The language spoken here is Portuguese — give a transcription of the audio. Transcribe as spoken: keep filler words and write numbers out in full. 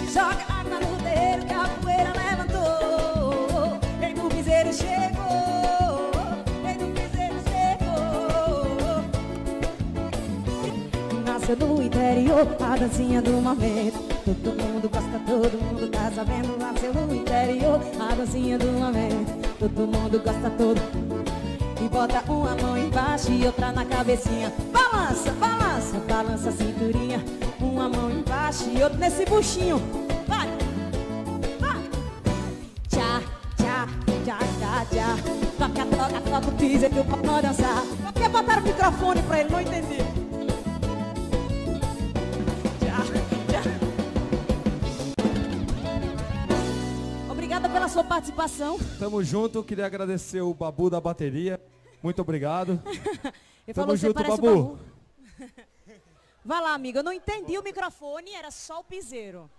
Joga água no terreiro que a poeira levantou. Rei do piseiro chegou, rei do piseiro chegou. Nasceu no interior, a dancinha do momento. Todo mundo gosta, todo mundo tá sabendo. Nasceu no interior, a dancinha do momento. Todo mundo gosta, todo. E bota uma mão embaixo e outra na cabecinha. Balança, balança, balança a cinturinha. Uma mão embaixo e outra nesse buchinho. Vai, vai. Tchá, tchá, tchá, tchá, tchá. Toca, toca, toca o piso que o papo não dançar. Por que botaram o microfone pra ele? Não entendi. Tchá, tchá. Obrigada pela sua participação. Tamo junto, queria agradecer o Babu da bateria. Muito obrigado. Ele Tamo falou junto, que você parece Babu. o Babu. Vai lá, amiga. Eu não entendi o microfone, era só o piseiro.